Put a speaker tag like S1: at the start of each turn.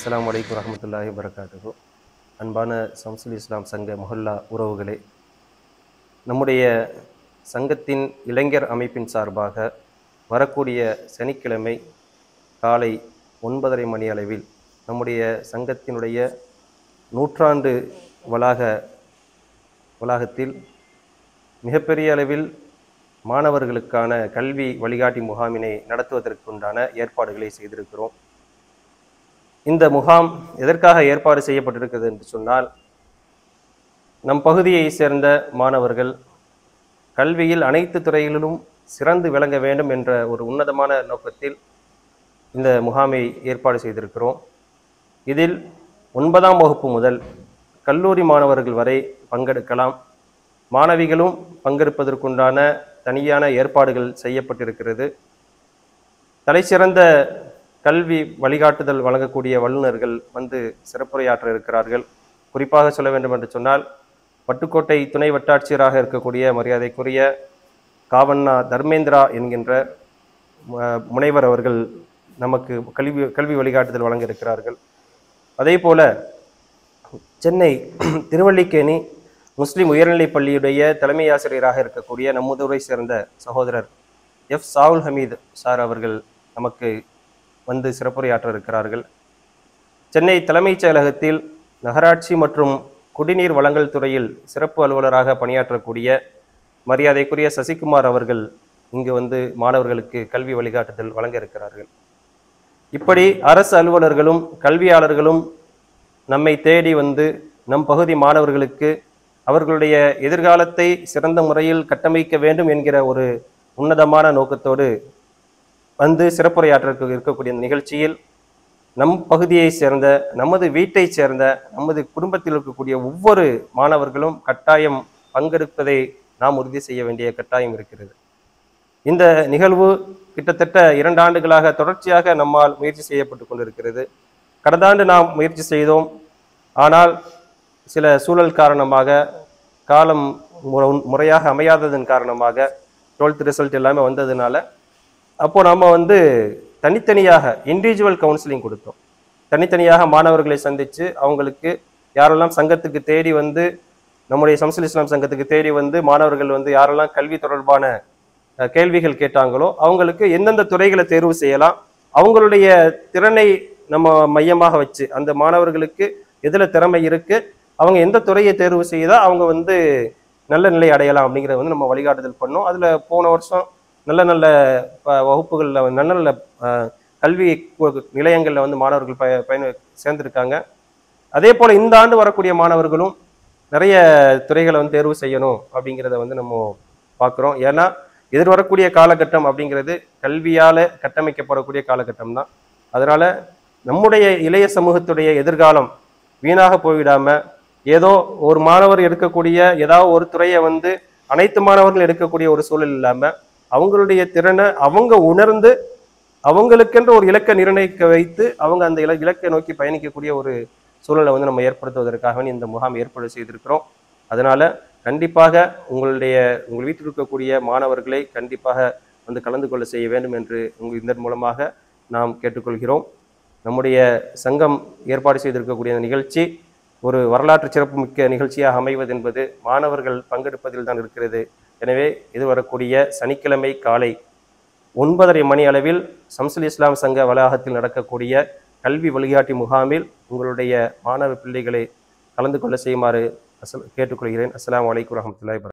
S1: அஸ்ஸலாமு அலைக்கும் வரஹ்மத்துல்லாஹி வபரகாத்துஹு. அன்பான சம்சுல் இஸ்லாம் சங்க முஹல்லா உறவுகளே, நம்முடைய சங்கத்தின் இளைஞர் அமைப்பின் சார்பாக வரக்கூடிய சனிக்கிழமை காலை 9:30 மணி அளவில் நம்முடைய சங்கத்தினுடைய நூற்றாண்டு வளாகத்தில் மிகப்பெரிய அளவில் மாணவர்களுக்கான கல்வி வழிகாட்டி முகாமினை நடத்துவதற்குண்டான ஏற்பாடுகளை செய்திருக்கிறோம். இந்த முகாம் எதற்காக ஏற்பாடு செய்யப்பட்டிருக்கிறது என்று சொன்னால், நம் பகுதியை சேர்ந்த மாணவர்கள் கல்வியில் அனைத்து துறைகளிலும் சிறந்து விளங்க வேண்டும் என்ற ஒரு உன்னதமான நோக்கத்தில் இந்த முகாமை ஏற்பாடு செய்திருக்கிறோம். இதில் 9ஆம் வகுப்பு முதல் கல்லூரி மாணவர்கள் வரை பங்கெடுக்கலாம். மாணவிகளும் பங்கெடுப்பதற்குண்டான தனியான ஏற்பாடுகள் செய்யப்பட்டிருக்கிறது. தலைசிறந்த கல்வி வழிகாட்டுதல் வழங்கக்கூடிய வல்லுநர்கள் வந்து சிறப்புரையாற்ற இருக்கிறார்கள். குறிப்பாக சொல்ல வேண்டும் என்று சொன்னால், பட்டுக்கோட்டை துணை வட்டாட்சியராக இருக்கக்கூடிய மரியாதைக்குரிய காவண்ணா தர்மேந்திரா என்கின்ற முனைவர் அவர்கள் நமக்கு கல்வி வழிகாட்டுதல் வழங்க இருக்கிறார்கள். அதே போல சென்னை திருவல்லிக்கேணி முஸ்லிம் உயர்நிலைப் பள்ளியுடைய தலைமை ஆசிரியராக இருக்கக்கூடிய நம்முதூரை சேர்ந்த சகோதரர் எஃப் சாவுல் ஹமீத் சார் அவர்கள் நமக்கு வந்து சிறப்புரையாற்ற இருக்கிறார்கள். சென்னை தலைமைச் செயலகத்தில் நகராட்சி மற்றும் குடிநீர் வழங்கல் துறையில் சிறப்பு அலுவலராக பணியாற்றக்கூடிய மரியாதைக்குரிய சசிகுமார் அவர்கள் இங்கு வந்து மாணவர்களுக்கு கல்வி வழிகாட்டுதல் வழங்க இருக்கிறார்கள். இப்படி அரசு அலுவலர்களும் கல்வியாளர்களும் நம்மை தேடி வந்து நம் பகுதி மாணவர்களுக்கு அவர்களுடைய எதிர்காலத்தை சிறந்த முறையில் கட்டமைக்க வேண்டும் என்கிற ஒரு உன்னதமான நோக்கத்தோடு வந்து சிறப்புரையாற்ற இருக்கக்கூடிய நிகழ்ச்சியில் நம் பகுதியை சேர்ந்த, நமது வீட்டை சேர்ந்த, நமது குடும்பத்தில் இருக்கக்கூடிய ஒவ்வொரு மாணவர்களும் கட்டாயம் பங்கெடுப்பதை நாம் உறுதி செய்ய வேண்டிய கட்டாயம் இருக்கிறது. இந்த நிகழ்வு கிட்டத்தட்ட 2 ஆண்டுகளாக தொடர்ச்சியாக நம்மால் முயற்சி செய்யப்பட்டு கொண்டிருக்கிறது. கடந்த ஆண்டு நாம் முயற்சி செய்தோம். ஆனால் சில சூழல் காரணமாக, காலம் முறையாக அமையாததன் காரணமாக, 12th ரிசல்ட் எல்லாமே வந்ததுனால அப்போ நம்ம வந்து தனித்தனியாக இண்டிவிஜுவல் கவுன்சிலிங் கொடுத்தோம். தனித்தனியாக மாணவர்களை சந்தித்து அவங்களுக்கு யாரெல்லாம் சங்கத்துக்கு தேடி வந்து, நம்முடைய சம்சுல் இஸ்லாம் சங்கத்துக்கு தேடி வந்து மாணவர்கள் வந்து யாரெல்லாம் கல்வி தொடர்பான கேள்விகள் கேட்டாங்களோ அவங்களுக்கு எந்தெந்த துறைகளை தேர்வு செய்யலாம், அவங்களுடைய திறனை நம்ம மையமாக வச்சு அந்த மாணவர்களுக்கு எதில் திறமை இருக்கு, அவங்க எந்த துறையை தேர்வு செய்தால் அவங்க வந்து நல்ல நிலை அடையலாம் அப்படிங்கிறத வந்து நம்ம வழிகாட்டுதல் பண்ணோம். அதில் போன வருஷம் நல்ல நல்ல வகுப்புகளில் நல்ல நல்ல கல்வி நிலையங்களில் வந்து மாணவர்கள் சேர்ந்திருக்காங்க. அதே போல் இந்த ஆண்டு வரக்கூடிய மாணவர்களும் நிறைய துறைகளை வந்து தேர்வு செய்யணும் அப்படிங்கிறத வந்து நம்ம பார்க்குறோம். ஏன்னா எதிர்வரக்கூடிய காலகட்டம் அப்படிங்கிறது கல்வியால் கட்டமைக்கப்படக்கூடிய காலகட்டம் தான். அதனால் நம்முடைய இளைய சமூகத்துடைய எதிர்காலம் வீணாக போய்விடாமல், ஏதோ ஒரு மாணவர் எடுக்கக்கூடிய ஏதாவது ஒரு துறையை வந்து அனைத்து மாணவர்கள் எடுக்கக்கூடிய ஒரு சூழல் இல்லாமல், அவங்களுடைய திறனை அவங்க உணர்ந்து அவங்களுக்கென்ற ஒரு இலக்கை நிர்ணயிக்க வைத்து அவங்க அந்த இலக்கை நோக்கி பயணிக்கக்கூடிய ஒரு சூழலை வந்து நம்ம ஏற்படுத்துவதற்காக இந்த முகாம் ஏற்பாடு செய்திருக்கிறோம். அதனால் கண்டிப்பாக உங்கள் வீட்டில் இருக்கக்கூடிய மாணவர்களை கண்டிப்பாக வந்து கலந்து கொள்ள செய்ய வேண்டும் என்று இதன் மூலமாக நாம் கேட்டுக்கொள்கிறோம். நம்முடைய சங்கம் ஏற்பாடு செய்திருக்கக்கூடிய நிகழ்ச்சி ஒரு வரலாற்று சிறப்புமிக்க நிகழ்ச்சியாக அமைவது என்பது மாணவர்கள் பங்கெடுப்பதில் தான் இருக்கிறது. எனவே இது வரக்கூடிய சனிக்கிழமை காலை 9:30 மணி அளவில் சம்சுல் இஸ்லாம் சங்க வளாகத்தில் நடக்கக்கூடிய கல்வி வழிகாட்டி முகாமில் உங்களுடைய மாணவ பிள்ளைகளை கலந்து கொள்ள செய்யுமாறு கேட்டுக்கொள்கிறேன். அஸ்ஸலாமு அலைக்கும் வரஹ்மத்துல்லாஹி வபரகாத்துஹு.